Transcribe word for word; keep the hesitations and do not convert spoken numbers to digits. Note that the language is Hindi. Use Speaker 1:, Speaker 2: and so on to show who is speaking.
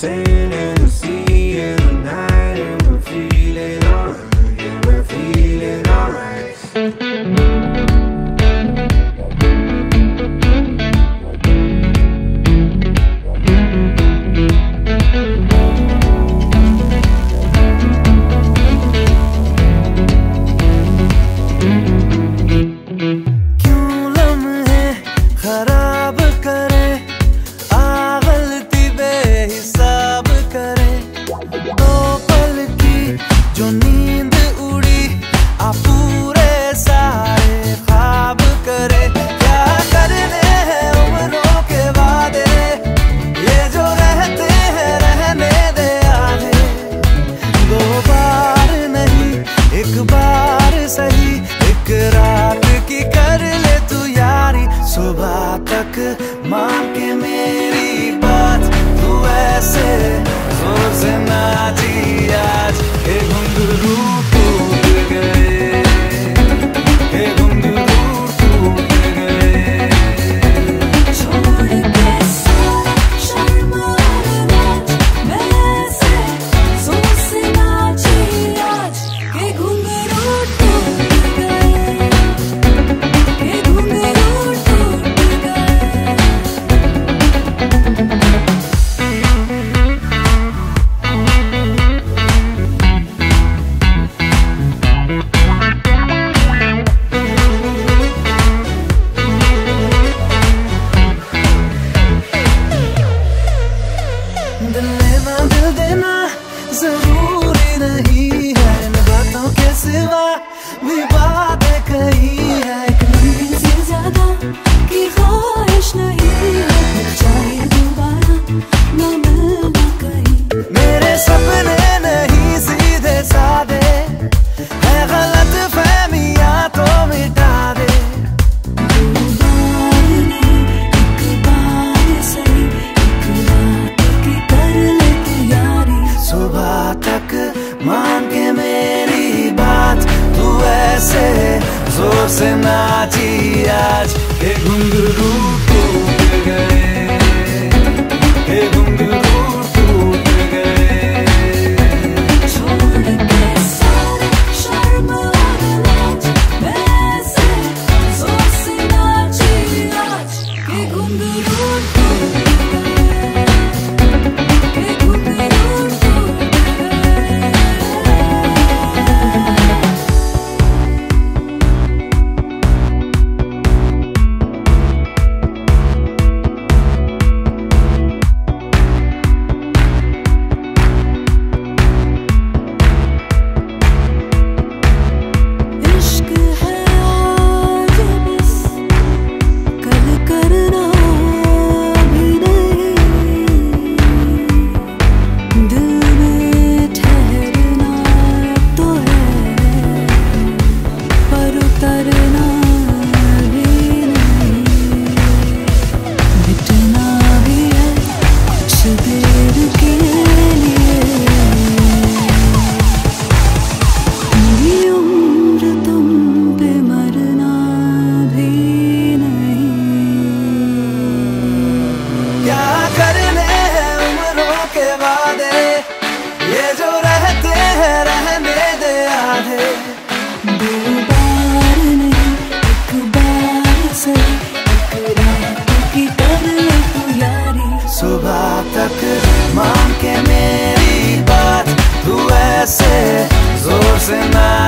Speaker 1: sand and the sea and the night, and we're feeling alright, yeah, we're feeling alright.
Speaker 2: जो नींद उड़ी आ पूरे सारे ख्वाब करे, क्या करने हैं उम्रों के वादे, ये जो रहते हैं रहने दे आधे। दो बार नहीं एक बार सही, एक रात की कर ले तू यारी, सुबह तक मान के मेरी बात, तू ऐसे जोर से नाची आज के घुंघरू टूट गए, के घुंघरू टूट गए।
Speaker 3: छोड़ के सारा शर्म और लाज, मैं ऐसे जोर से नाची आज के घुंघरू टूट गए, के घुंघरू टूट गए।
Speaker 2: दिल लेना दिल देना जरूरी नहीं है, इन बातों के सिवा भी बातें कही है।
Speaker 3: एक लम्हे से ज्यादा की ख्वाहिश नहीं है, चाहे दोबारा न मिलना कहीं।
Speaker 2: मेरे सपने नहीं सीधे सादे, है गलत फहमियां तो मिटा दे।
Speaker 3: दो बार नहीं एक बार सही, एक रात की कर ले तू यारी,
Speaker 2: सुबह तक मान के मेरी बात, तू ऐसे जोर से नाची आज के घुंघरू टूट गए, के घुंघरू टूट गए।
Speaker 3: छोड़ के सारा शर्म और लाज, मैं ऐसे जोर से नाची आज के घुंघरू टूट गए, के घुंघरू टूट गए। इश्क है आज बस, कल करना भी नहीं, दिल में ठहरना तो है, पर उतरना भी नहीं, मिटना भी है कुछ देर के लिए। मेरी उम्र तुम पे मरना भी नहीं।
Speaker 2: क्या करने हैं उम्रों के वादे, ये जो रहते हैं रहने दे आधे।
Speaker 3: दो बार नहीं एक बार सही, एक रात की कर ले तू यारी,
Speaker 2: सुबह तक मान के मेरी बात, तू ऐसे जोर से ना